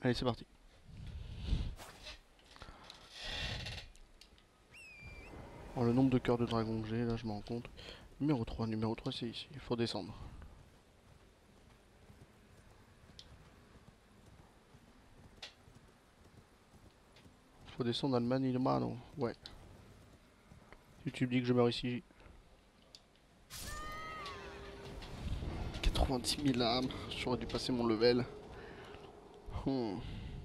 Allez, c'est parti. Alors, le nombre de cœurs de dragon que j'ai, là, je m'en rends compte. Numéro 3 c'est ici. Il faut descendre. Faut descendre à Manilmano. Ouais. Si tu me dis que je meurs ici. 86 000 âmes. J'aurais dû passer mon level. Hmm.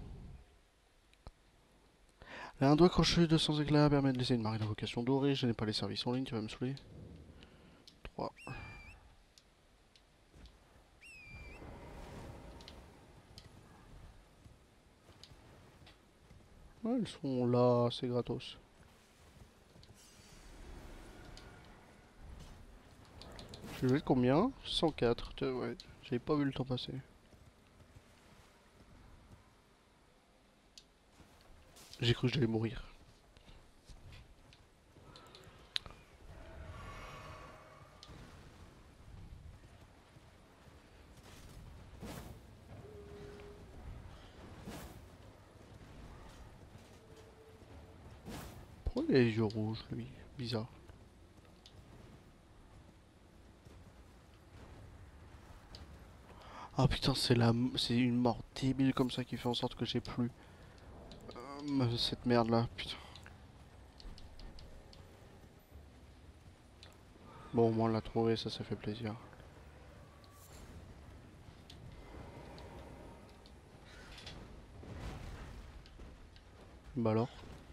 Un doigt crochet de 200 éclats permet de laisser une marée d'invocation dorée. Je n'ai pas les services en ligne, tu vas me saouler. 3. Ouais, ils sont là, c'est gratos. Je vais combien? 104. Ouais, j'avais pas vu le temps passer. J'ai cru que j'allais mourir. Pourquoi il a les yeux rouges, lui? Bizarre. Ah putain, c'est une mort débile comme ça qui fait en sorte que j'ai plus cette merde là, putain. Bon, au moins on l'a trouvé, ça fait plaisir. Bah alors.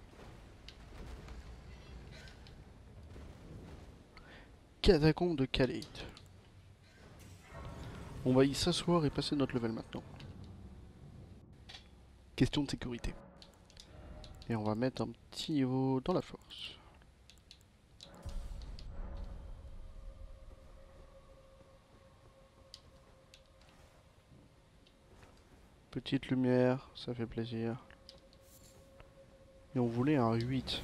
Catacombe de Khalid. On va y s'asseoir et passer notre level maintenant. Question de sécurité. Et on va mettre un petit niveau dans la force. Petite lumière, ça fait plaisir. Et on voulait un 8.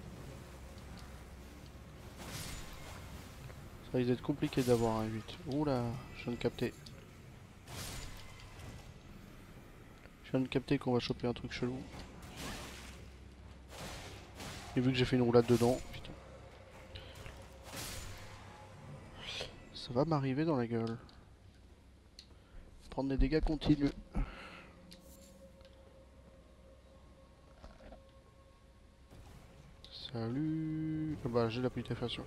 Ça risque d'être compliqué d'avoir un 8. Oula, je viens de capter. Je viens de capter qu'on va choper un truc chelou. Et vu que j'ai fait une roulade dedans, putain. Ça va m'arriver dans la gueule. Prendre des dégâts continus. Salut. Ah bah j'ai la putréfaction.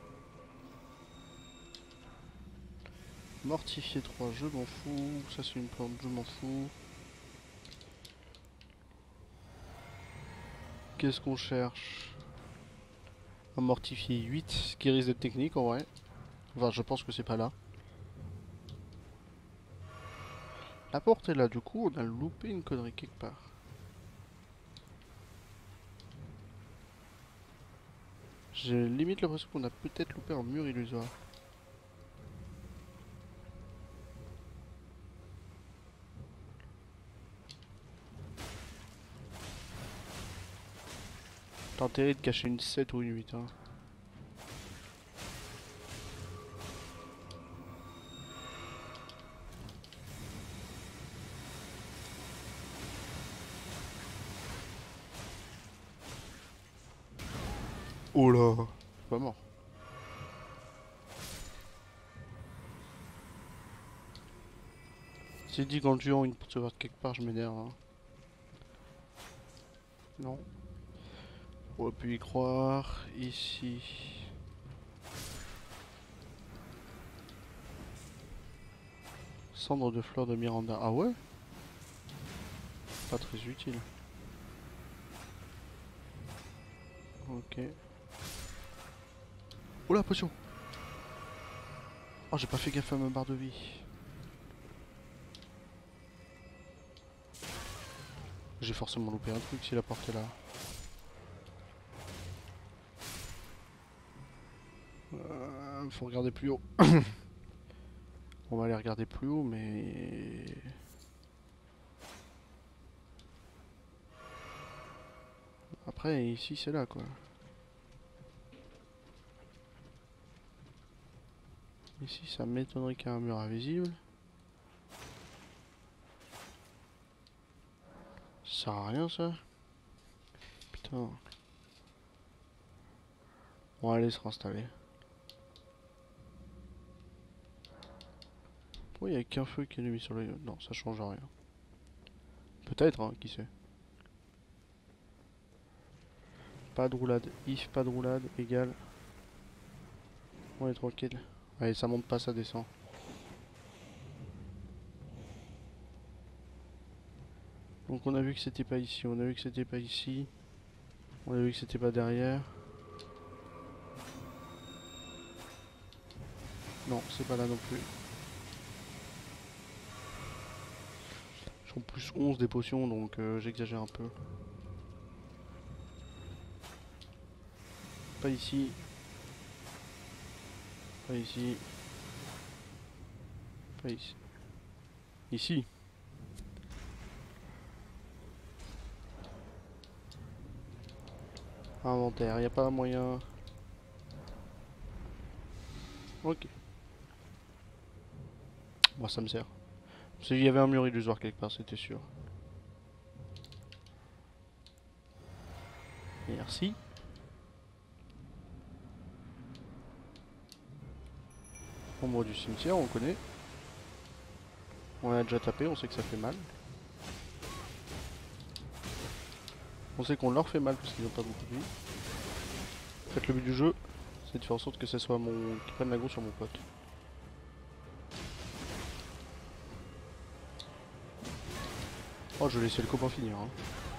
Mortifier 3, je m'en fous. Ça c'est une plante, je m'en fous. Qu'est-ce qu'on cherche? Un mortifier 8, ce qui risque d'être technique en vrai. Enfin je pense que c'est pas là. La porte est là, du coup on a loupé une connerie quelque part. J'ai limite l'impression qu'on a peut-être loupé un mur illusoire. T'as intérêt de cacher une 7 ou une 8 hein. Oh là, pas mort. C'est dit qu'en tuant une porte ouverte quelque part je m'énerve hein. Non. On aurait pu y croire. Ici. Cendre de fleurs de Miranda. Ah ouais? Pas très utile. Ok. Oula, potion! Oh, j'ai pas fait gaffe à ma barre de vie. J'ai forcément loupé un truc si la porte est là. Faut regarder plus haut. On va aller regarder plus haut, mais... Après, ici, c'est là, quoi. Ici, ça m'étonnerait qu'il y ait un mur invisible. sert à rien ça. Putain. On va aller se réinstaller. Pourquoi il n'y a qu'un feu qui est mis sur le... Non, ça change rien. Peut-être, hein, qui sait. Pas de roulade. If pas de roulade, égal. On est tranquille. Allez, ça monte pas, ça descend. Donc on a vu que c'était pas ici, on a vu que c'était pas ici. On a vu que c'était pas derrière. Non, c'est pas là non plus. Ils sont plus 11 des potions, donc j'exagère un peu. Pas ici. Pas ici. Pas ici. Ici. Inventaire, y a pas moyen. Ok. Moi ça me sert. Parce qu'il y avait un mur illusoire quelque part, c'était sûr. Merci. Ombre du cimetière, on connaît. On a déjà tapé, on sait que ça fait mal. On sait qu'on leur fait mal parce qu'ils n'ont pas beaucoup de vie. En fait, le but du jeu, c'est de faire en sorte que ce soit mon... qui prenne la go sur mon pote. Oh, je vais laisser le copain finir. Hein.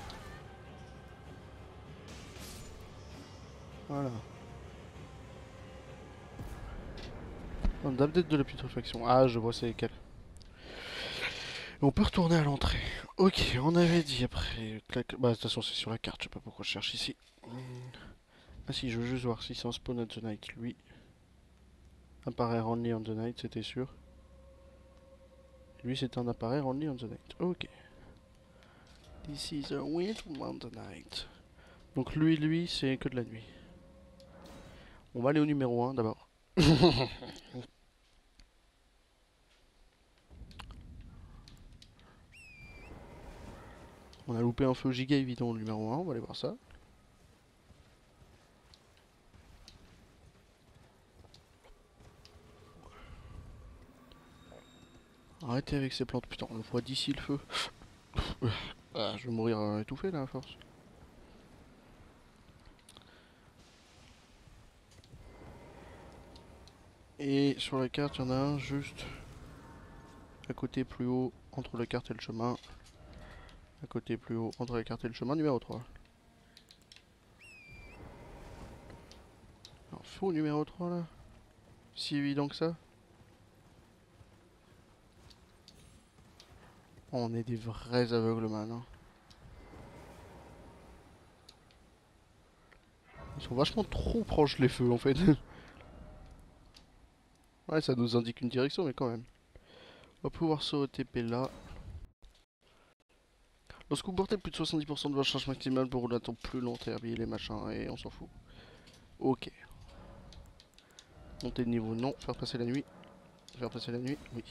Voilà. D'update de la putréfaction. Ah, je vois c'est lesquels. On peut retourner à l'entrée. Ok, on avait dit après. Bah, de toute façon, c'est sur la carte. Je sais pas pourquoi je cherche ici. Ah, si, je veux juste voir si c'est un spawn at the night. Lui. Apparaît only on the night, c'était sûr. Lui, c'est un appareil only on the night. Ok. This is a winter on the night. Donc, lui, c'est que de la nuit. On va aller au numéro 1 d'abord. On a loupé un feu giga évident au numéro 1, on va aller voir ça. Arrêtez avec ces plantes, putain, on le voit d'ici le feu. Ah, je vais mourir étouffé là à force. Et sur la carte, il y en a un juste à côté plus haut entre la carte et le chemin. À côté plus haut entre la carte et le chemin, numéro 3. Alors, faux numéro 3 là. Si évident que ça. On est des vrais aveugles, man. Hein. Ils sont vachement trop proches les feux en fait. Ouais, ça nous indique une direction, mais quand même. On va pouvoir se OTP là. Lorsque vous portez plus de 70% de votre charge maximale pour rouler un temps plus long, habiller les machins, et on s'en fout. Ok. Monter de niveau, non. Faire passer la nuit. Faire passer la nuit, oui.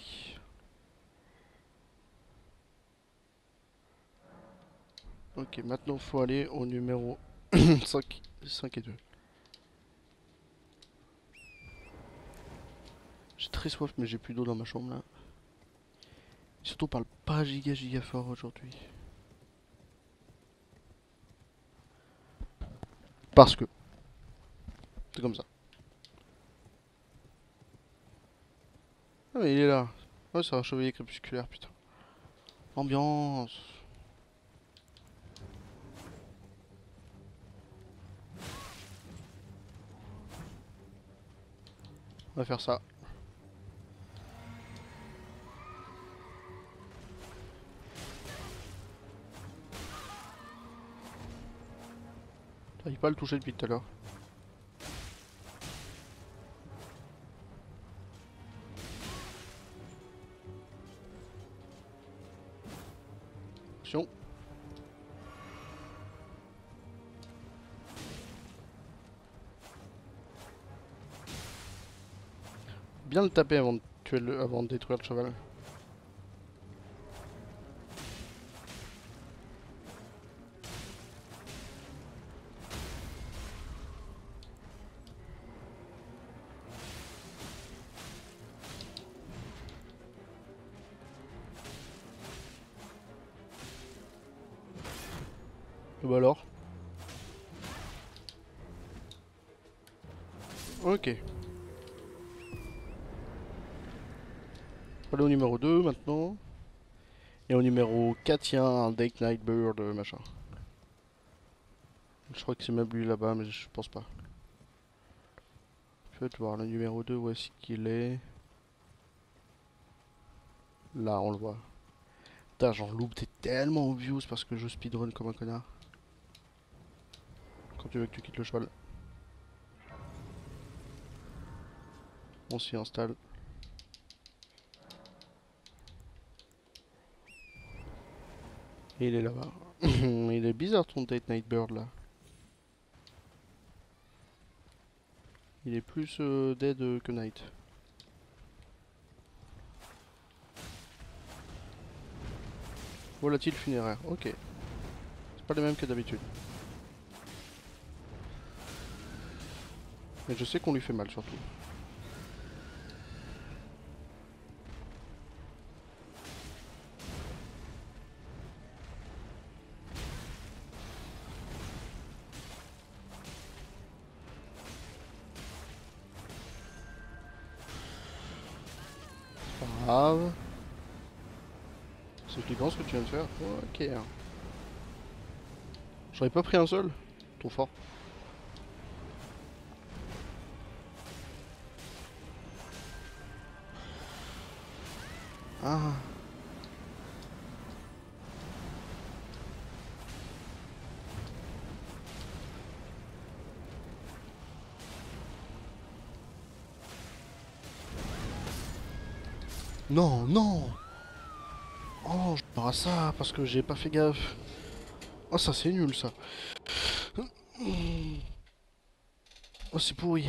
Ok, maintenant faut aller au numéro 5 et 2. J'ai très soif, mais j'ai plus d'eau dans ma chambre là. Surtout, on parle pas giga fort aujourd'hui. Parce que. C'est comme ça. Ah, mais il est là. Ouais, c'est un chevalier crépusculaire, putain. Ambiance. On va faire ça. J'arrive pas à le toucher depuis tout à l'heure. Attention. Bien le taper avant de tuer avant de détruire le cheval. Et bah alors. Ok. On va aller au numéro 2 maintenant. Et au numéro 4, il y a un Date Night Bird machin. Je crois que c'est même lui là-bas, mais je pense pas. Je vais te voir le numéro 2, où est-ce qu'il est. Là, on le voit. Putain, j'en loupe, t'es tellement obvious parce que je speedrun comme un connard. Quand tu veux que tu quittes le cheval. On s'y installe. Et il est là-bas. Il est bizarre ton Date Night Bird là. Il est plus dead que night. Volatile funéraire, ok. C'est pas les mêmes que d'habitude. Mais je sais qu'on lui fait mal surtout. Pas grave. C'est flippant ce que tu viens de faire. Ok. J'aurais pas pris un seul. Trop fort. Ah. Non, non. Oh, je pars à ça parce que j'ai pas fait gaffe. Oh, ça c'est nul ça. Oh, c'est pourri.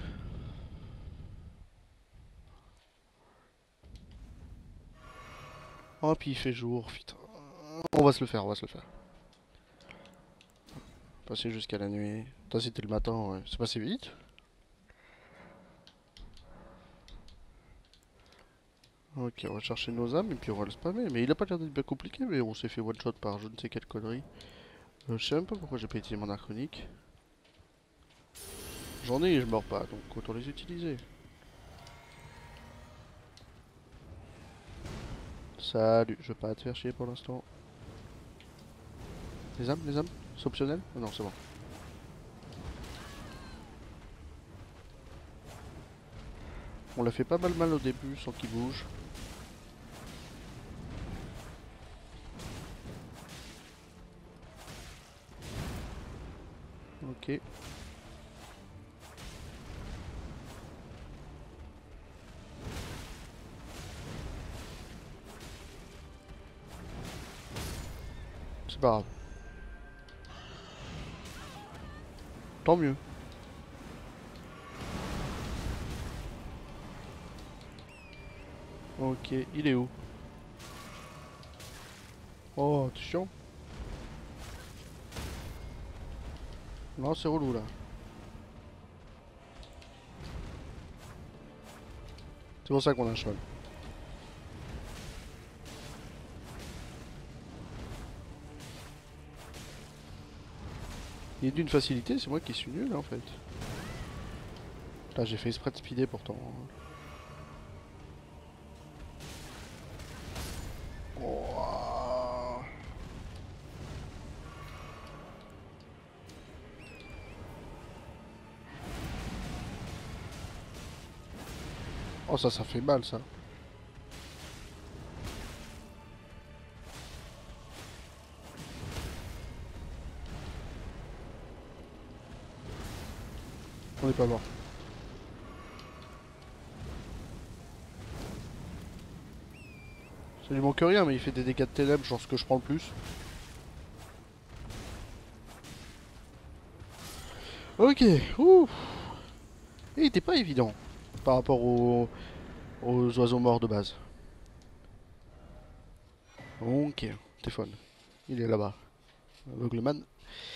Oh, puis il fait jour, putain. On va se le faire, on va se le faire. Passer jusqu'à la nuit. Putain, c'était le matin, ouais. C'est passé vite. Ok, on va chercher nos âmes et puis on va le spammer. Mais il a pas l'air d'être bien compliqué, mais on s'est fait one shot par je ne sais quelle connerie. Je sais même pas pourquoi j'ai pas utilisé mon archronique. J'en ai et je meurs pas, donc autant les utiliser. Salut, je veux pas te faire chier pour l'instant. Les âmes c'est optionnel? Non, c'est bon. On l'a fait pas mal au début sans qu'il bouge. Ok. C'est pas grave. Tant mieux. Ok, il est où? Oh, attention. Non, c'est relou là. C'est pour ça qu'on a un cheval. Il est d'une facilité, c'est moi qui suis nul en fait. Là, j'ai fait exprès de speeder pourtant. Oh, oh ça fait mal ça. On est pas mort. Ça lui manque rien, mais il fait des dégâts de ténèbres, genre ce que je prends le plus. Ok, ouh. Et il était pas évident par rapport aux oiseaux morts de base. Ok, téléphone. Il est là-bas. Aveugleman.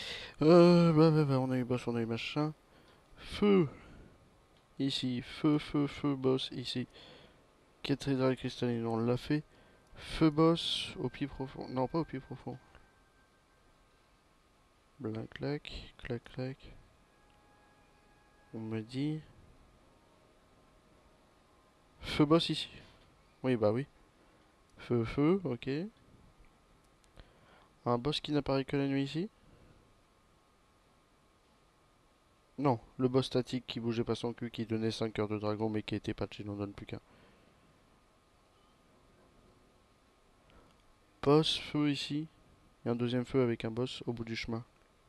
On a eu boss, on a eu machin. Feu. Ici. Feu, boss. Ici. Cathédrale cristalline, on l'a fait. Feu, boss. Au pied profond. Non, pas au pied profond. Blac, clac, clac, clac. On me dit... Feu boss ici. Oui, bah oui. Feu, feu, ok. Un boss qui n'apparaît que la nuit ici. Non, le boss statique qui bougeait pas son cul, qui donnait 5 heures de dragon mais qui était patché, n'en donne plus qu'un. Boss, feu ici. Et un deuxième feu avec un boss au bout du chemin.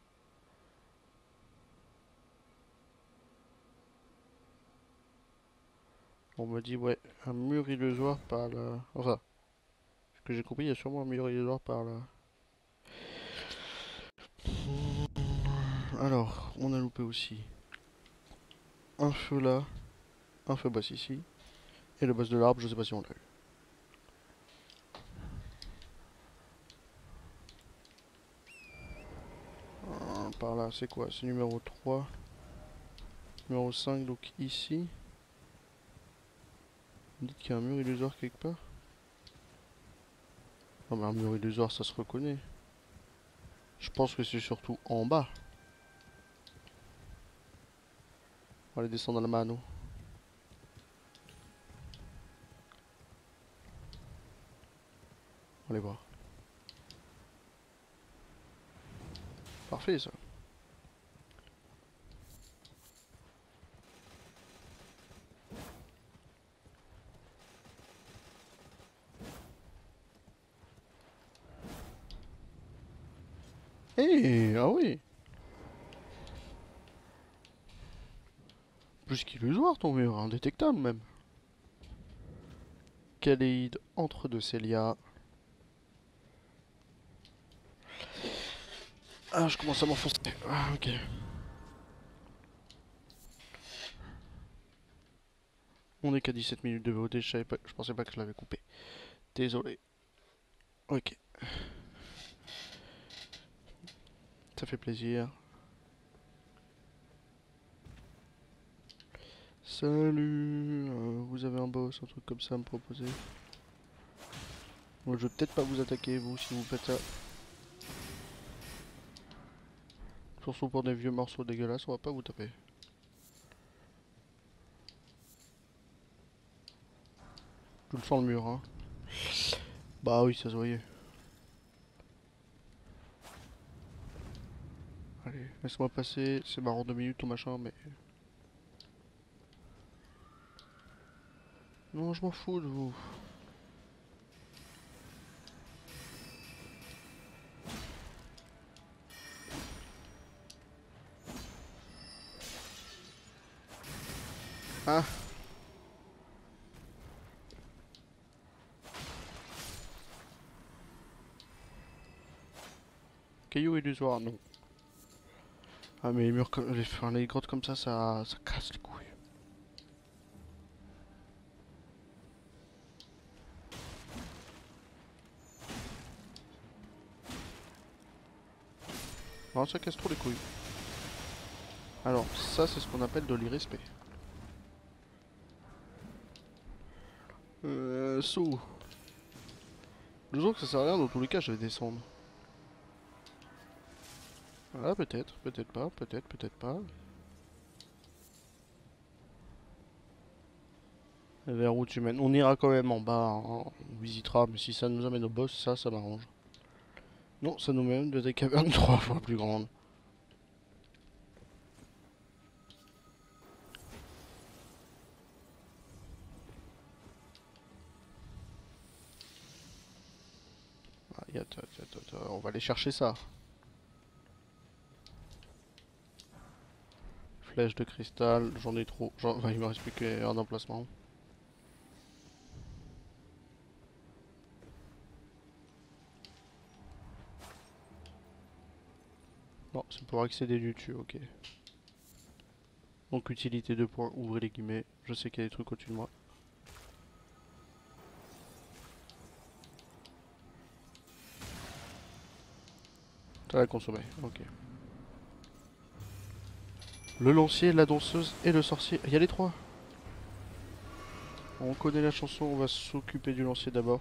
On me dit, ouais, un mur illusoire par là. Enfin, ce que j'ai compris, il y a sûrement un mur illusoire par là. Alors, on a loupé aussi un feu là, un feu boss ici. Et le boss de l'arbre, je sais pas si on l'a eu. Par là, c'est quoi? C'est numéro 3. Numéro 5, donc ici. Vous me dites qu'il y a un mur illusoire quelque part? Non mais un mur illusoire, ça se reconnaît. Je pense que c'est surtout en bas. On va aller descendre à la mano. On va aller voir. Parfait ça. Eh, ah oui. Plus qu'illusoire ton mur, indétectable même. Kaleid entre deux Célia. Ah, je commence à m'enfoncer. Ah, ok. On est qu'à 17 minutes de VOD, je pensais pas que je l'avais coupé. Désolé. Ok, ça fait plaisir. Salut, vous avez un boss, un truc comme ça à me proposer? Moi, je vais peut-être pas vous attaquer, vous, si vous faites ça. Surtout pour des vieux morceaux dégueulasses, on va pas vous taper. Je le sens le mur, hein. Bah oui, ça se voyait. Allez, laisse-moi passer, c'est marrant 2 minutes ou machin, mais... Non, je m'en fous de vous. Ah, caillou illusoire, non. Ah mais les murs comme... enfin, les grottes comme ça casse les couilles. Non, ça casse trop les couilles. Alors, ça c'est ce qu'on appelle de l'irrespect. Saut. Je sens que ça sert à rien, dans tous les cas je vais descendre. Ah peut-être, peut-être pas, peut-être, peut-être pas. Vers où tu mènes. On ira quand même en bas, hein. On visitera, mais si ça nous amène au boss, ça m'arrange. Non, ça nous mène de des cavernes 3 fois plus grandes. Ah, on va aller chercher ça. Flèche de cristal, j'en ai trop. Il me reste plus qu'un emplacement. Bon, c'est pour accéder du dessus, ok. Donc utilité 2 points, ouvrez les guillemets. Je sais qu'il y a des trucs au-dessus de moi. Ça va consommer, ok. Le lancier, la danseuse et le sorcier. Il y a les trois. On connaît la chanson, on va s'occuper du lancier d'abord.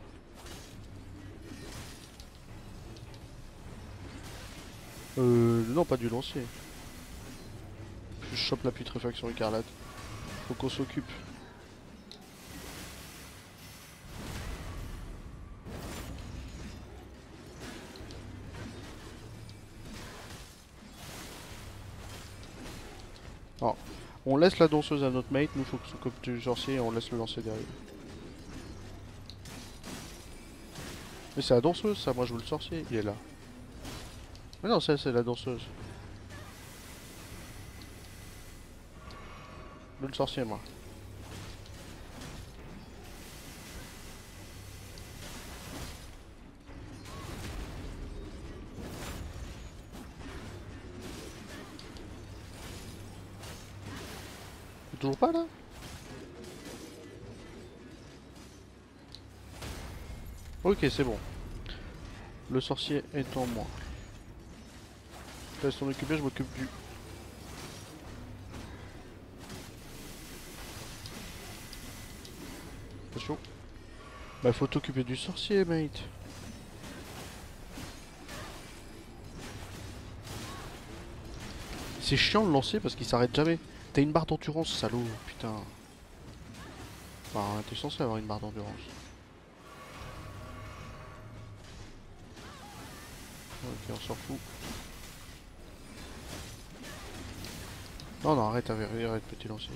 Non, pas du lancier. Je chope la putréfaction écarlate. Faut qu'on s'occupe. Non. On laisse la danseuse à notre mate, nous faut qu'on s'occupe du sorcier et on laisse le lancer derrière. Mais c'est la danseuse ça, moi je veux le sorcier, il est là. Mais non, ça c'est la danseuse. Je veux le sorcier moi. T'es toujours pas là? Ok, c'est bon. Le sorcier est en moi. Je laisse t'en occuper, je m'occupe du... C'est chaud. Bah faut t'occuper du sorcier, mate. C'est chiant de lancer parce qu'il s'arrête jamais. T'as une barre d'endurance, salaud, putain. Enfin, t'es censé avoir une barre d'endurance. Ok, on s'en fout. Non, non, arrête, arrête, petit lancier.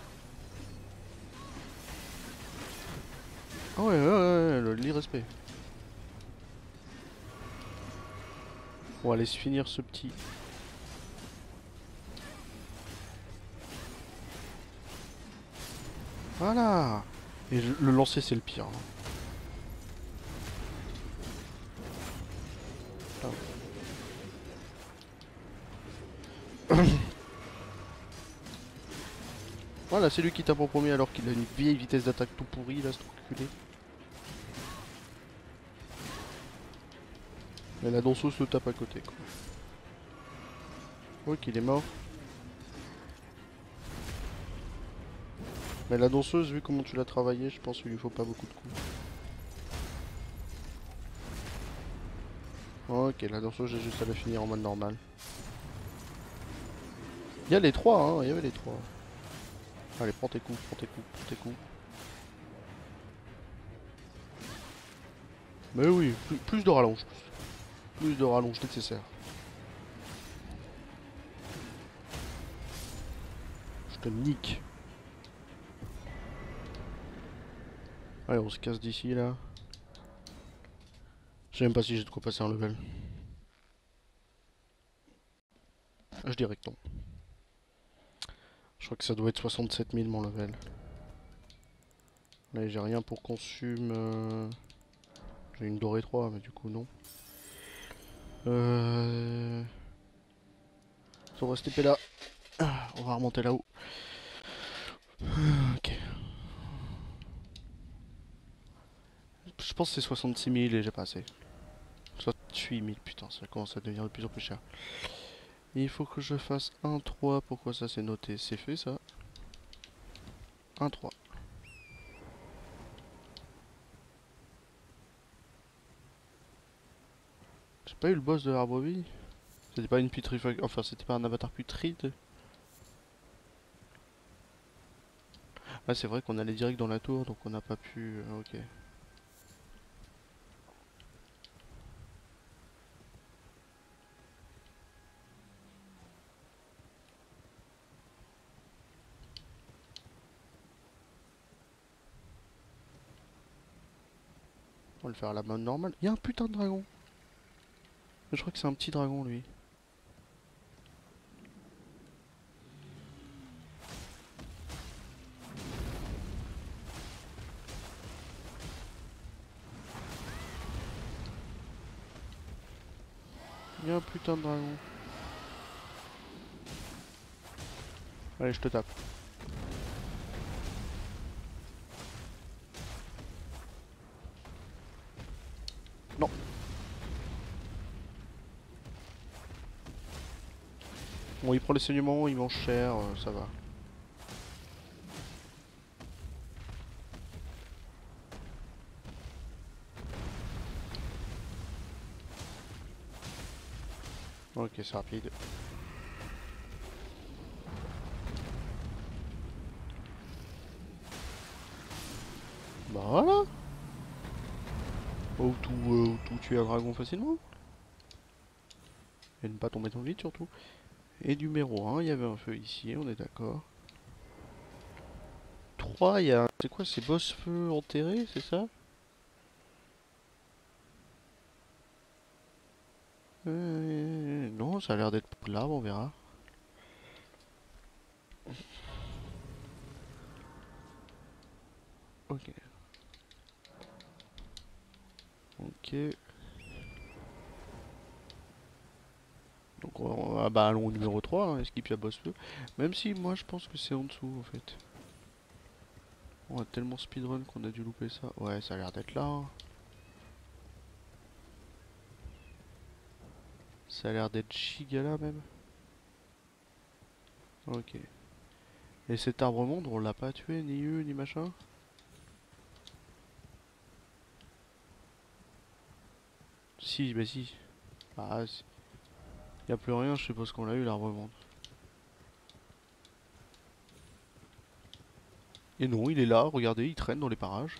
Ah ouais, l'irrespect. On va aller se finir ce petit. Voilà. Et le lancer, c'est le pire. Hein. Voilà, c'est lui qui tape en premier alors qu'il a une vieille vitesse d'attaque tout pourri, là, ce enculé. Mais la danseuse le tape à côté, quoi. Ok, il est mort. Mais la danseuse, vu comment tu l'as travaillé, je pense qu'il lui faut pas beaucoup de coups. Ok, la danseuse, j'ai juste à la finir en mode normal. Il y a les trois, hein, il y avait les trois. Allez, prends tes coups, prends tes coups, prends tes coups. Mais oui, plus de rallonge. Plus de rallonge nécessaire. Je te nique. Allez, on se casse d'ici, là. Je sais même pas si j'ai de quoi passer un level. Ah, je dirais que non. Je crois que ça doit être 67 000 mon level. Là, j'ai rien pour consume. J'ai une dorée 3, mais du coup, non. On va se taper là. On va remonter là-haut. Ok. Je pense que c'est 66 000 et j'ai pas assez. 68 000, putain, ça commence à devenir de plus en plus cher. Et il faut que je fasse 1-3. Pourquoi ça c'est noté? C'est fait ça. 1-3. J'ai pas eu le boss de l'Arbovie. C'était pas une putréfaction. Enfin, c'était pas un avatar putride. Ah, c'est vrai qu'on allait direct dans la tour donc on n'a pas pu. Ok. On va le faire à la mode normale. Il y a un putain de dragon. Je crois que c'est un petit dragon lui. Il y a un putain de dragon. Allez, je te tape. Non. Bon, il prend les saignements, il mange cher, ça va. Ok, c'est rapide. Bah voilà. Tout tuer un dragon facilement. Et ne pas tomber dans le vide surtout. Et numéro 1, il y avait un feu ici, on est d'accord. 3, il y a... C'est quoi, c'est boss feu enterré, c'est ça? Non, ça a l'air d'être pour l'arbre, on verra. Ok. Ok. Donc, bah, allons au numéro 3, hein, skip la boss feu. Même si, moi, je pense que c'est en dessous, en fait. On a tellement speedrun qu'on a dû louper ça. Ouais, ça a l'air d'être là, hein. Ça a l'air d'être giga là, même. Ok. Et cet arbre monde, on l'a pas tué, ni eux, ni machin? Si, bah si. Ah, si. Y a plus rien, je suppose qu'on l'a eu, l'arbre monde. Et non, il est là, regardez, il traîne dans les parages.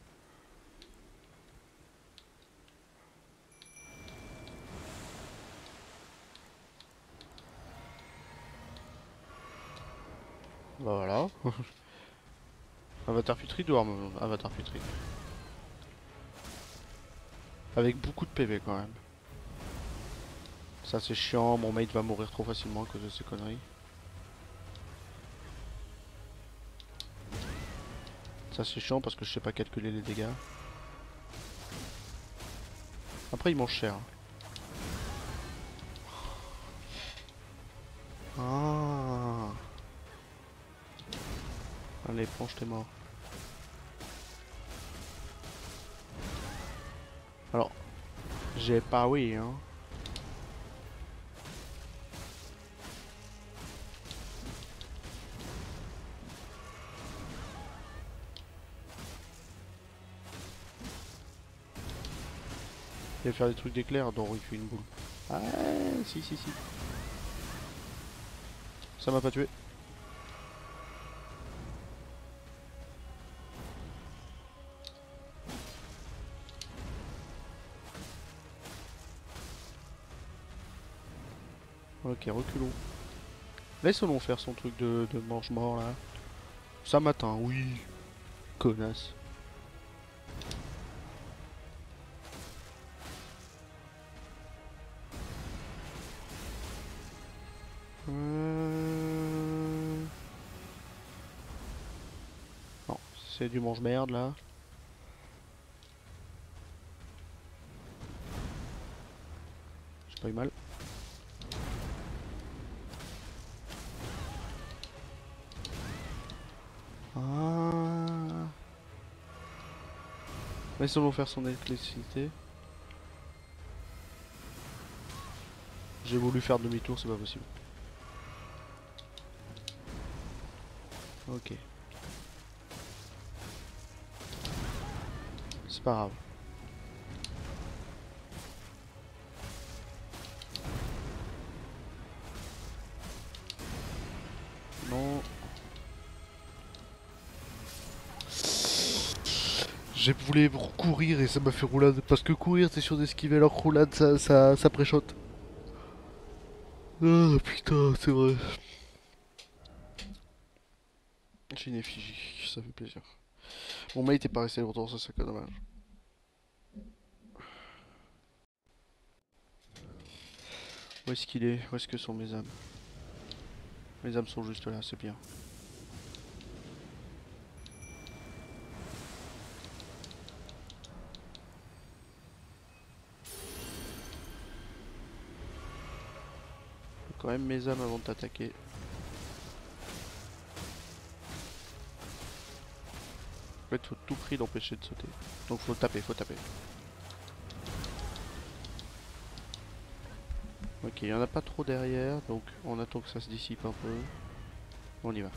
Bah voilà. Avatar Putrid ou Avatar Putrid. Avec beaucoup de PV quand même. Ça c'est chiant, mon mate va mourir trop facilement à cause de ces conneries. Ça c'est chiant parce que je sais pas calculer les dégâts. Après il mange cher. Ah. Allez, planche, t'es mort. Alors, j'ai pas oui hein. Il va faire des trucs d'éclair, donc il fait une boule. Ah si si si. Ça m'a pas tué. Ok, reculons. Laisse-le faire son truc de mange-mort là. Ça m'atteint, oui. Connasse. Non, c'est du mange-merde là. J'ai pas eu mal. Ah. Laissons-le faire son électricité. J'ai voulu faire demi-tour, c'est pas possible. Ok. C'est pas grave. Non. J'ai voulu courir et ça m'a fait roulade. Parce que courir, t'es sûr d'esquiver leur roulade, ça préchote. Ah putain, c'est vrai. J'ai une effigie, ça fait plaisir. Mon mate est pas resté longtemps, ça c'est dommage. Où est-ce qu'il est? Où est-ce que sont mes âmes? Mes âmes sont juste là, c'est bien. Faut quand même mes âmes avant de t'attaquer. En fait, faut tout prix d'empêcher de sauter. Donc faut taper, faut taper. Ok, il y en a pas trop derrière, donc on attend que ça se dissipe un peu. On y va.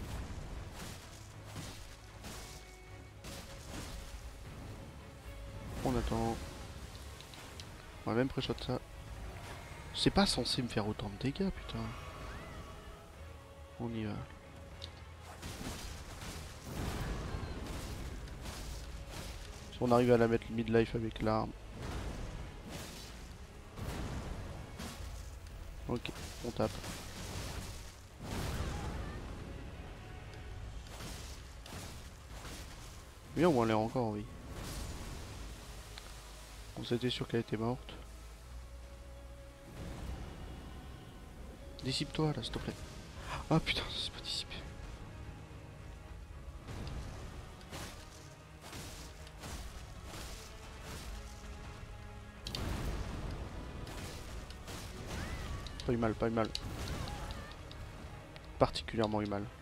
On attend. On va même pré-shot ça. C'est pas censé me faire autant de dégâts, putain. On y va. Si on arrive à la mettre mid-life avec l'arme. Ok, on tape. Bien, on l'a encore, oui. On s'était sûr qu'elle était morte. Dissipe-toi là, s'il te plaît. Ah putain, c'est pas dissipé. Pas eu mal, pas eu mal. Particulièrement eu mal.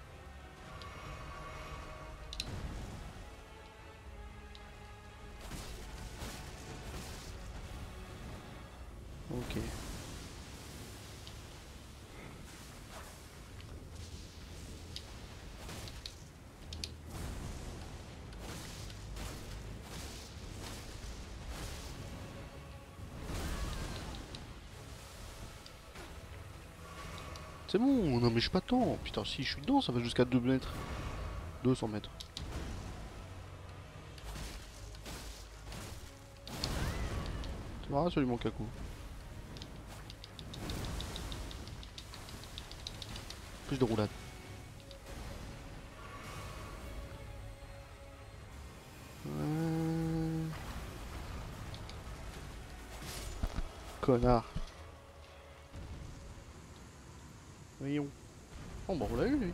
Ok. C'est bon, non mais je suis pas tant. Putain, si je suis dedans, ça va jusqu'à 2 mètres. 200 mètres. Ça va absolument cacou. Plus de roulade. Connard. Voyons. Oh bah on l'a eu lui.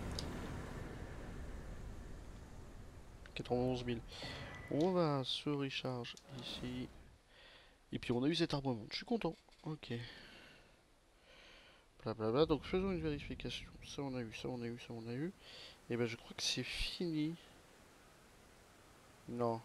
91 000. On va se recharge ici. Et puis on a eu cet armement. Je suis content. Ok. Blablabla. Donc faisons une vérification. Ça on a eu, ça on a eu, ça on a eu. Et ben je crois que c'est fini. Non.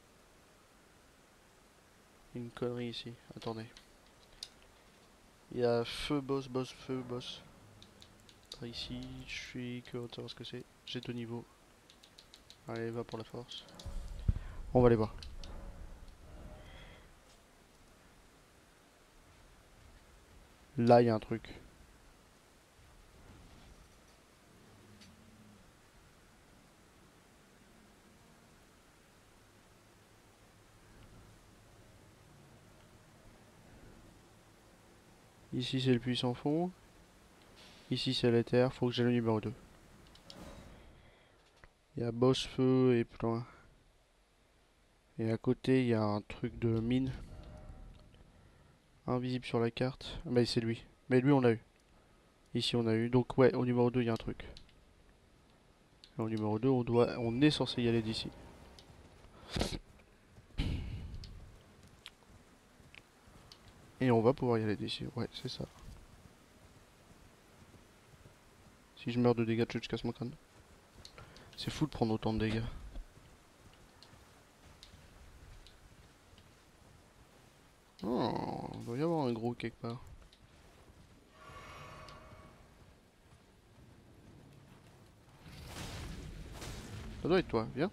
Une connerie ici. Attendez. Il y a feu, boss, boss, feu, boss. Par ici, je suis curieux de savoir ce que c'est. J'ai 2 niveaux. Allez, va pour la force. On va aller voir. Là, il y a un truc. Ici, c'est le puissant fond. Ici, c'est l'éther. Faut que j'ai le numéro 2. Il y a boss feu et plein. Et à côté, il y a un truc de mine. Invisible sur la carte. Ah, bah, c'est lui. Mais lui, on l'a eu. Ici, on a eu. Donc, ouais, au numéro 2, il y a un truc. Et au numéro 2, on est censé y aller d'ici. Et on va pouvoir y aller d'ici. Ouais, c'est ça. Si je meurs de dégâts de chute, je casse mon crâne. C'est fou de prendre autant de dégâts. Oh, il doit y avoir un gros quelque part. Ça doit être toi, viens.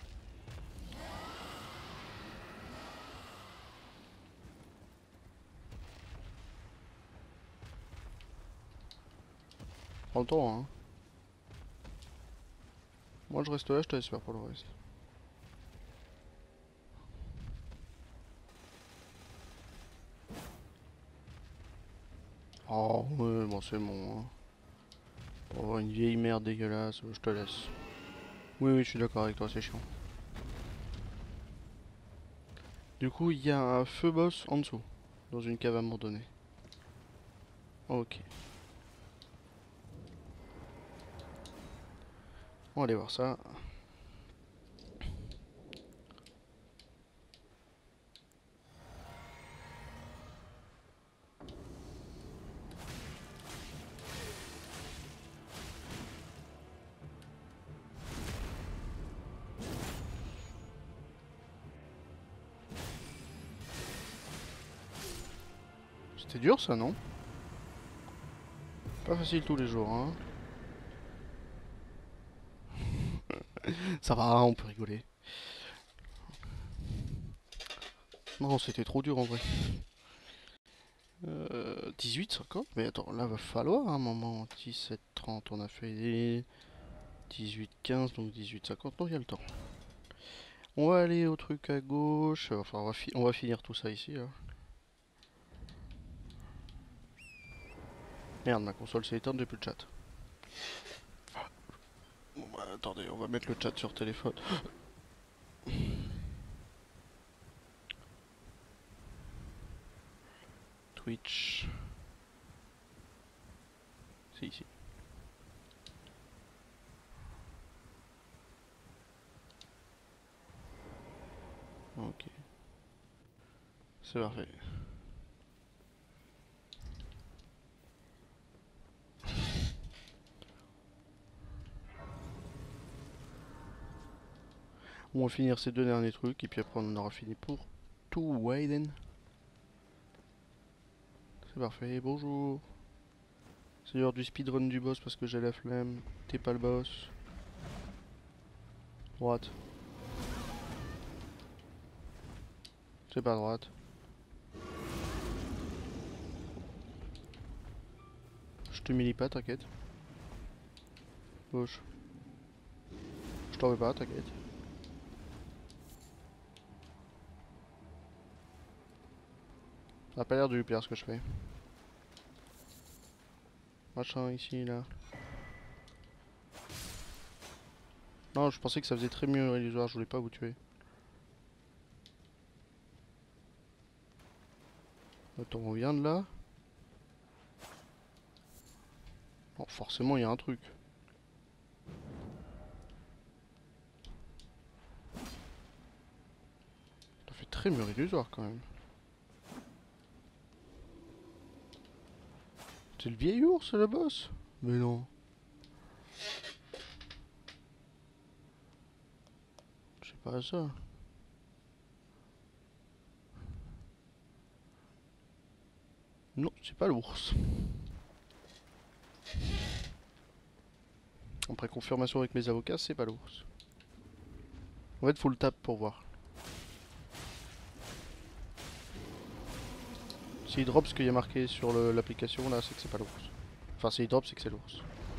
Prends le temps, hein. Moi je reste là, je te laisse faire pour le reste. Oh, ouais, bon, c'est bon, hein. Oh, une vieille merde dégueulasse, je te laisse. Oui, oui, je suis d'accord avec toi, c'est chiant. Du coup, il y a un feu boss en dessous, dans une cave abandonnée. Ok. On va aller voir ça. C'était dur ça, non? Pas facile tous les jours, hein. Ça va, on peut rigoler. Non, c'était trop dur en vrai. 18h50? Mais attends, là va falloir un moment. 17h30, on a fait 18h15, donc 18h50, donc il y a le temps. On va aller au truc à gauche. Enfin, on va finir tout ça ici, là. Merde, ma console s'est éteinte, j'ai plus de chat. Bon, bah, attendez, on va mettre le chat sur téléphone. Twitch. C'est ici. Ok. C'est parfait. On va finir ces deux derniers trucs et puis après on aura fini pour tout Wayden. C'est parfait, bonjour. C'est l'heure du speedrun du boss parce que j'ai la flemme. T'es pas le boss. Droite. C'est pas droite. Je te m'humilie pas, t'inquiète. Gauche. Je t'en veux pas, t'inquiète. Ça a pas l'air de lui plaire ce que je fais. Machin ici, là. Non, je pensais que ça faisait très mieux illusoire, je voulais pas vous tuer. Attends, on vient de là. Bon, forcément, il y a un truc. Ça fait très mur illusoire quand même. C'est le vieil ours, le boss? Mais non. C'est pas ça. Non, c'est pas l'ours. Après confirmation avec mes avocats, c'est pas l'ours. En fait, faut le taper pour voir. S'il drop ce qu'il y a marqué sur l'application, là, c'est que c'est pas l'ours. Enfin, s'il drop, c'est que c'est l'ours.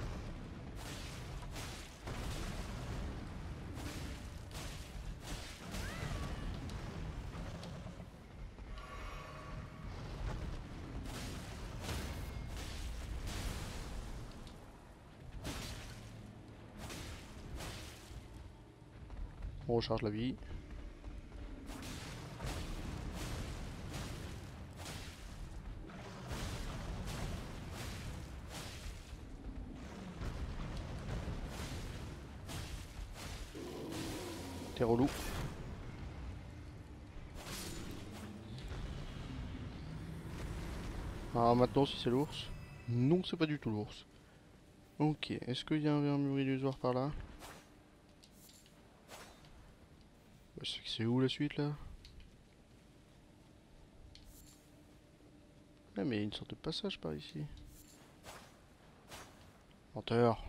On recharge la vie. T'es relou. Alors maintenant, si c'est l'ours. Non, c'est pas du tout l'ours. Ok, est-ce qu'il y a un mur illusoire par là? Bah, c'est où la suite là? Ah, mais il y a une sorte de passage par ici. Menteur.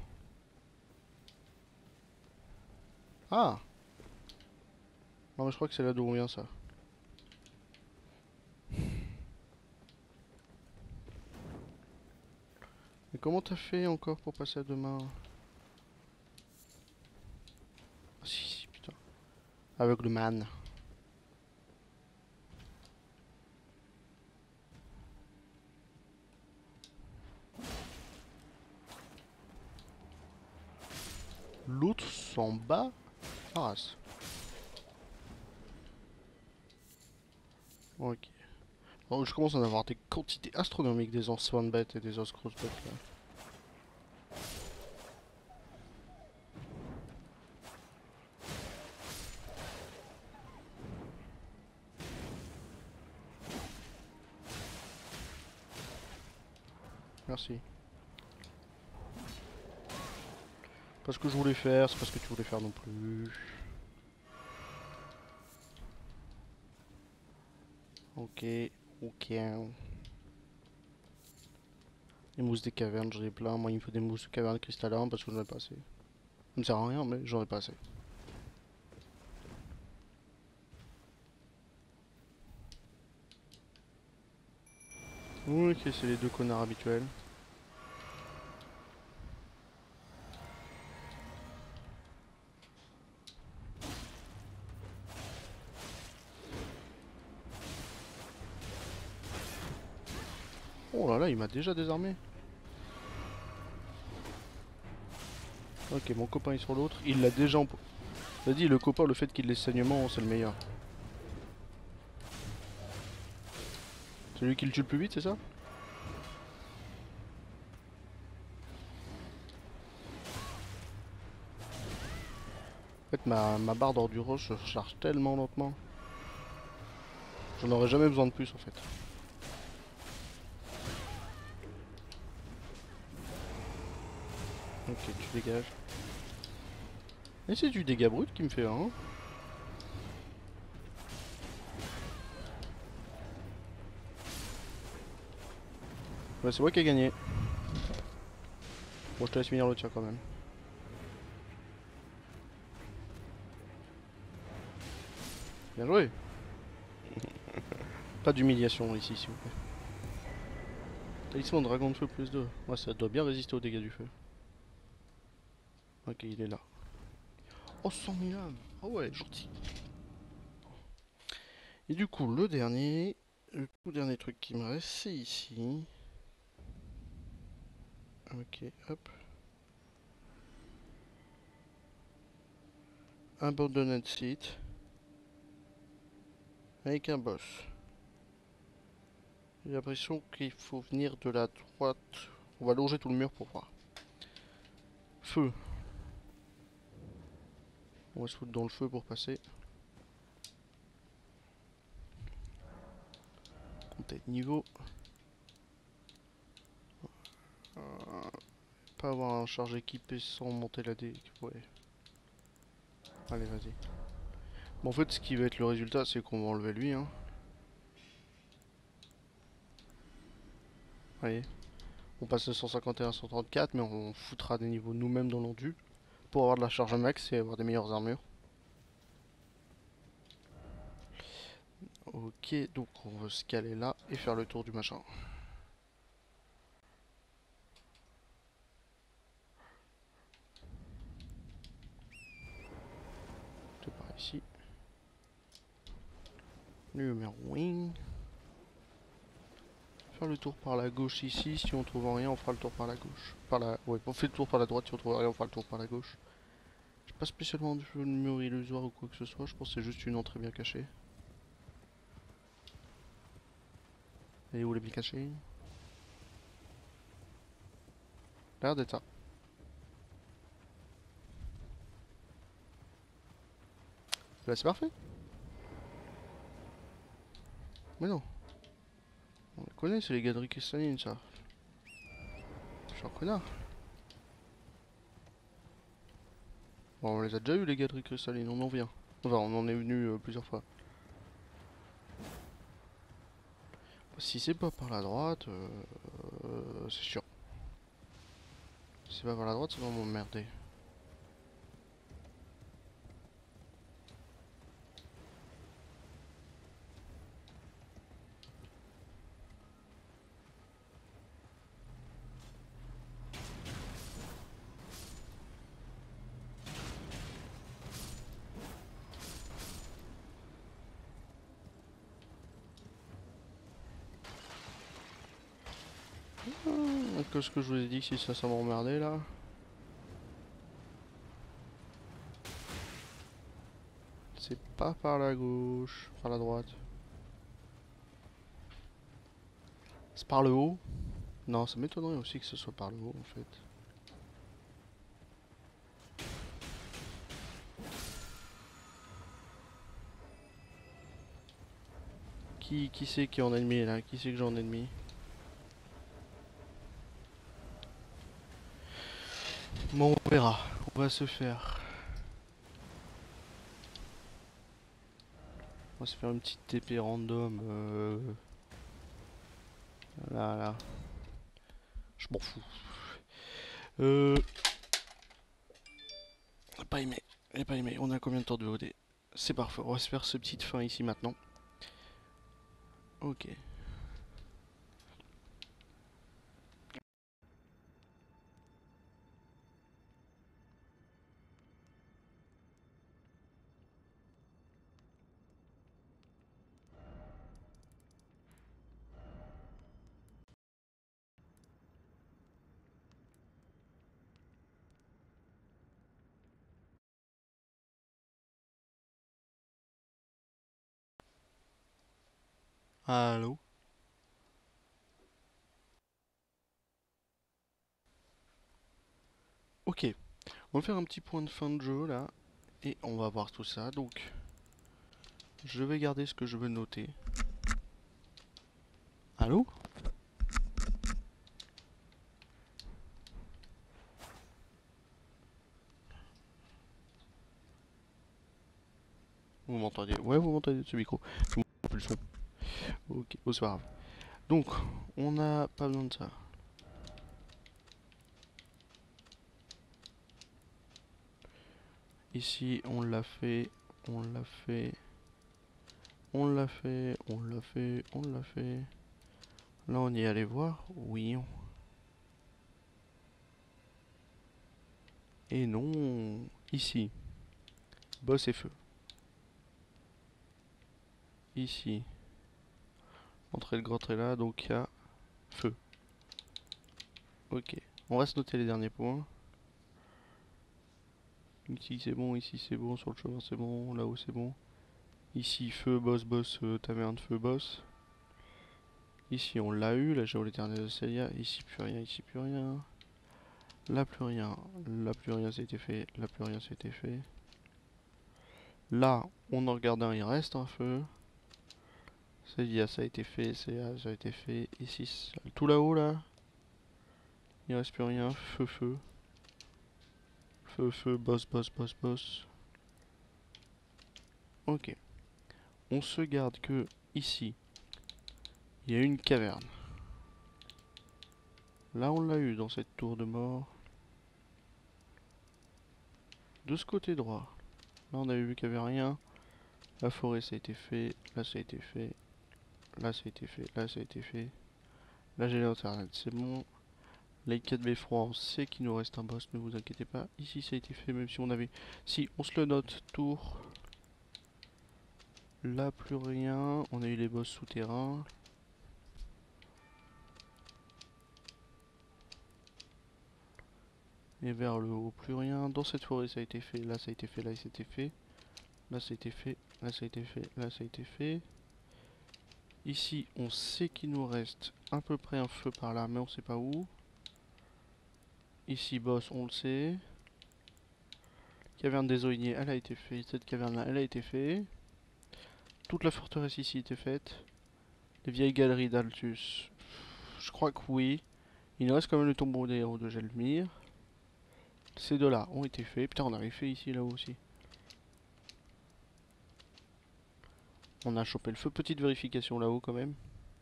Ah! Non, mais je crois que c'est là d'où on vient ça. Mais comment t'as fait encore pour passer à demain? Ah, si, putain. Aveugle man. L'autre s'en bat. Arras. Ok. Bon, je commence à en avoir des quantités astronomiques des os swan bêtes et des os cross bêtes là. Merci. Pas ce que je voulais faire, c'est pas ce que tu voulais faire non plus. Ok, ok. Les mousses des cavernes, j'en ai plein. Moi, il me faut des mousses de cavernes cristallines parce que j'en ai pas assez. Ça me sert à rien, mais j'en ai pas assez. Ok, c'est les deux connards habituels. Oh là là, il m'a déjà désarmé. Ok, mon copain est sur l'autre. Il l'a déjà en... T'as dit, le copain, le fait qu'il ait saignement, c'est le meilleur. Celui qui le tue le plus vite, c'est ça? En fait, ma barre d'endurance se charge tellement lentement. J'en aurais jamais besoin de plus, en fait. Ok, tu dégages. Et c'est du dégât brut qui me fait, hein. Ouais, c'est moi qui ai gagné. Bon, je te laisse finir le tien quand même. Bien joué. Pas d'humiliation ici, s'il vous plaît. Talisman dragon de feu plus 2. Ouais, ça doit bien résister aux dégâts du feu. Ok, il est là. Oh, 100 000 âmes. Oh ouais, gentil. Et du coup, le tout dernier truc qui me reste, c'est ici. Ok, hop. Abandoned site. Avec un boss. J'ai l'impression qu'il faut venir de la droite. On va longer tout le mur pour voir. Feu. On va se foutre dans le feu pour passer. Compter de niveau. Pas avoir un charge équipé sans monter la dé. Ouais. Allez, vas-y. Bon, en fait, ce qui va être le résultat, c'est qu'on va enlever lui. Hein. Allez. On passe de 151 à 134, mais on foutra des niveaux nous-mêmes dans l'endu. Pour avoir de la charge max et avoir des meilleures armures. Ok, donc on va se caler là et faire le tour du machin. C'est par ici. Numéro wing. Faire le tour par la gauche ici. Si on trouve rien, on fera le tour par la gauche. Ouais, on fait le tour par la droite. Si on trouve rien, on fera le tour par la gauche. J'ai pas spécialement de mur illusoire ou quoi que ce soit. Je pense que c'est juste une entrée bien cachée. Elle est où, elle est bien cachée? L'air d'être ça. Bah, c'est parfait. Mais non. On les connaît, c'est les galeries cristallines, ça. Je suis un connard. Bon, on les a déjà eu, les galeries cristallines, on en vient. Enfin, on en est venu plusieurs fois. Si c'est pas par la droite, c'est sûr. Si c'est pas par la droite, ça va m'emmerder. Qu'est-ce que je vous ai dit si ça m'emmerdait là? C'est pas par la gauche, par la droite. C'est par le haut? Non, ça m'étonnerait aussi que ce soit par le haut en fait. Qui c'est qui est en ennemi là? Qui c'est que j'ai en ennemi? Bon, on verra. On va se faire. On va se faire une petite TP random. Là, là. Je m'en fous. Euh. Pas aimé. J'ai pas aimé. On a combien de temps de VOD? C'est parfait. On va se faire ce petite fin ici maintenant. Ok. Allô? Ok, on va faire un petit point de fin de jeu là, et on va voir tout ça. Donc, je vais garder ce que je veux noter. Allô? Vous m'entendez? Ouais, vous m'entendez de ce micro. Je m'entends plus le son. Ok, bon, c'est pas grave. Donc, on n'a pas besoin de ça. Ici, on l'a fait, on l'a fait, on l'a fait, on l'a fait, on l'a fait. Là, on y est allé voir. Oui. Et non. Ici, boss et feu. Ici, entrée de grotte est là, donc il y a feu. Ok. On va se noter les derniers points. Ici c'est bon, sur le chemin c'est bon, là-haut c'est bon. Ici feu, boss, boss, taverne, feu, boss. Ici on l'a eu, la géole éternelle de Célia. Ici plus rien, ici plus rien. Là plus rien, là plus rien ça a été fait, là plus rien ça a été fait. Là on en regarde un, il reste un feu. Célia ça a été fait, Célia ça a été fait. Ici tout là-haut là, il reste plus rien, feu, feu. Feu, feu, boss, boss, boss, boss. Ok. On se garde que ici, il y a une caverne. Là, on l'a eu dans cette tour de mort. De ce côté droit, là, on avait vu qu'il n'y avait rien. La forêt, ça a été fait. Là, ça a été fait. Là, ça a été fait. Là, ça a été fait. Là, j'ai l'internet, c'est bon. Les 4 beffroi, on sait qu'il nous reste un boss, ne vous inquiétez pas. Ici, ça a été fait, même si on avait... Si, on se le note, tour. Là, plus rien. On a eu les boss souterrains. Et vers le haut, plus rien. Dans cette forêt, ça a été fait. Là, ça a été fait. Là, ça a été fait. Là, ça a été fait. Là, ça a été fait. Là, ça a été fait. Ici, on sait qu'il nous reste à peu près un feu par là, mais on sait pas où. Ici, boss, on le sait. Caverne des Oigniers, elle a été faite. Cette caverne-là, elle a été faite. Toute la forteresse ici était faite. Les vieilles galeries d'Altus, je crois que oui. Il nous reste quand même le tombeau des héros de Gelmir. Ces deux-là ont été faits. Putain, on avait fait ici, là-haut aussi. On a chopé le feu. Petite vérification là-haut quand même.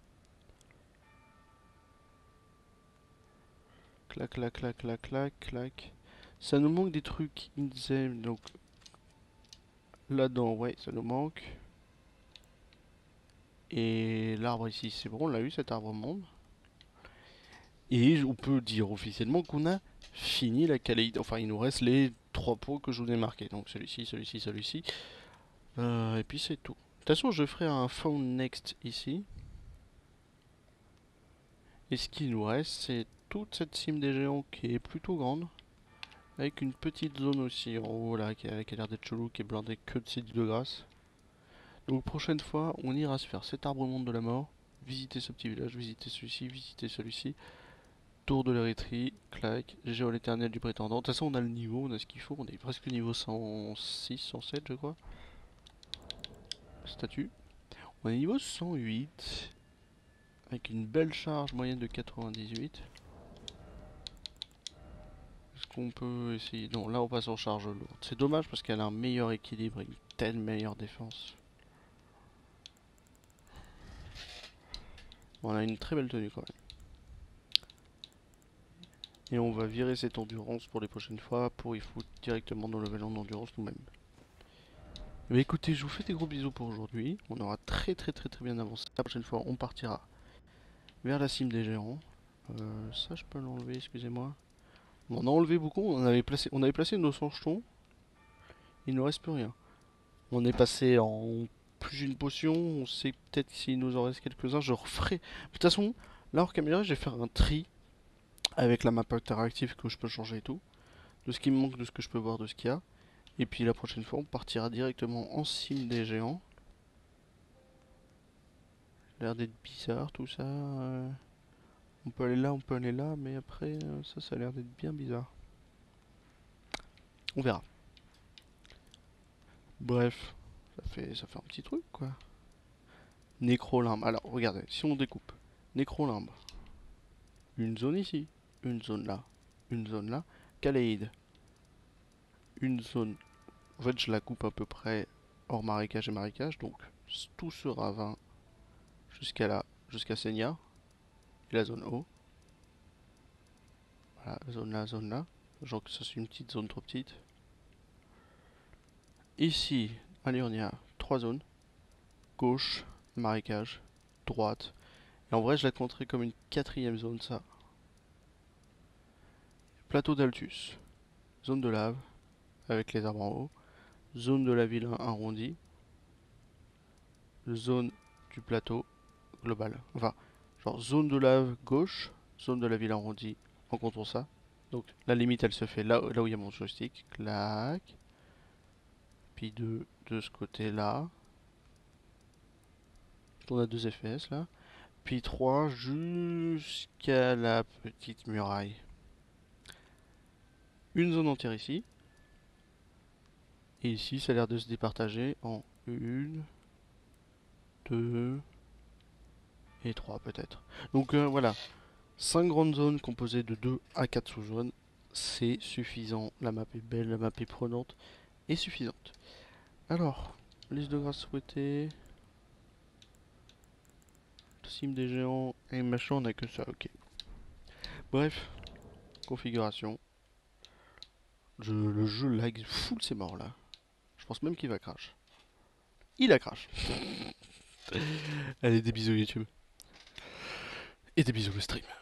Clac, clac, clac, clac, clac, clac. Ça nous manque des trucs Inzem, donc là-dedans, ouais, ça nous manque. Et l'arbre ici, c'est bon, on l'a eu cet arbre monde. Et on peut dire officiellement qu'on a fini la Kaleid. Enfin, il nous reste les 3 pots que je vous ai marqués. Donc celui-ci, celui-ci, celui-ci. Et puis c'est tout. De toute façon, je ferai un Found Next ici. Et ce qui nous reste, c'est toute cette cime des géants qui est plutôt grande. Avec une petite zone aussi en haut là, qui a l'air d'être chelou, qui est blindée que de sites de grâce. Donc prochaine fois, on ira se faire cet arbre monde de la mort. Visiter ce petit village, visiter celui-ci, visiter celui-ci. Tour de l'Érythrée, clac, géole éternel du prétendant. De toute façon, on a le niveau, on a ce qu'il faut. On est presque niveau 106, 107, je crois. Statut. On est niveau 108. Avec une belle charge moyenne de 98. Est-ce qu'on peut essayer... Non, là on passe en charge lourde. C'est dommage parce qu'elle a un meilleur équilibre et une telle meilleure défense. On a une très belle tenue quand même. Et on va virer cette endurance pour les prochaines fois pour y foutre directement nos levels en endurance nous-mêmes. Bah écoutez, je vous fais des gros bisous pour aujourd'hui. On aura très bien avancé. La prochaine fois, on partira vers la cime des géants. Ça, je peux l'enlever, excusez-moi. On en a enlevé beaucoup. On avait placé nos 100 jetons. Il ne nous reste plus rien. On est passé en plus d'une potion. On sait peut-être s'il nous en reste quelques-uns. Je referai. De toute façon, là, hors caméra, je vais faire un tri avec la map interactive que je peux changer et tout. De ce qui me manque, de ce que je peux voir, de ce qu'il y a. Et puis la prochaine fois, on partira directement en cime des géants. a l'air d'être bizarre tout ça. On peut aller là, on peut aller là, mais après, ça a l'air d'être bien bizarre. On verra. Bref, ça fait un petit truc quoi. Nécrolimbe. Alors, regardez, si on découpe, Nécrolimbe, une zone ici, une zone là, une zone là, Caléide, une zone. En fait, je la coupe à peu près hors marécage et marécage, donc tout ce ravin jusqu'à là, jusqu'à Seigneur, et la zone haut. Voilà, zone là. Genre que ça c'est une petite zone trop petite. Ici, allez, on y a trois zones. Gauche, marécage, droite. Et en vrai, je la compterais comme une quatrième zone, ça. Plateau d'Altus, zone de lave, avec les arbres en haut. Zone de la ville arrondie. Zone du plateau global. Enfin, genre zone de lave gauche, zone de la ville arrondie, en comptant ça. Donc la limite elle se fait là où il y a mon joystick. Clac. Puis de ce côté là. On a 2 FPS là. Puis 3 jusqu'à la petite muraille. Une zone entière ici. Et ici ça a l'air de se départager en une, 2 et 3 peut-être. Donc voilà. 5 grandes zones composées de 2 à 4 sous-zones. C'est suffisant. La map est belle, la map est prenante et suffisante. Alors, liste de grâce souhaitée. Sim des géants et machin, on a que ça, ok. Bref, configuration. Le jeu lag full c'est mort là. Je pense même qu'il va crash. Il a crash. Allez, des bisous YouTube. Et des bisous le stream.